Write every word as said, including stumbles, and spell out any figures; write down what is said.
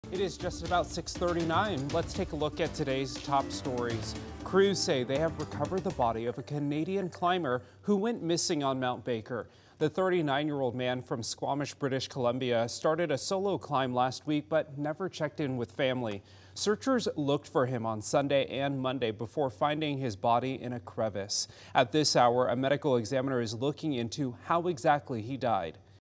It is just about six thirty-nine. Let's take a look at today's top stories. Crews say they have recovered the body of a Canadian climber who went missing on Mount Baker. The thirty-nine-year-old man from Squamish, British Columbia started a solo climb last week but never checked in with family. Searchers looked for him on Sunday and Monday before finding his body in a crevice. At this hour, a medical examiner is looking into how exactly he died.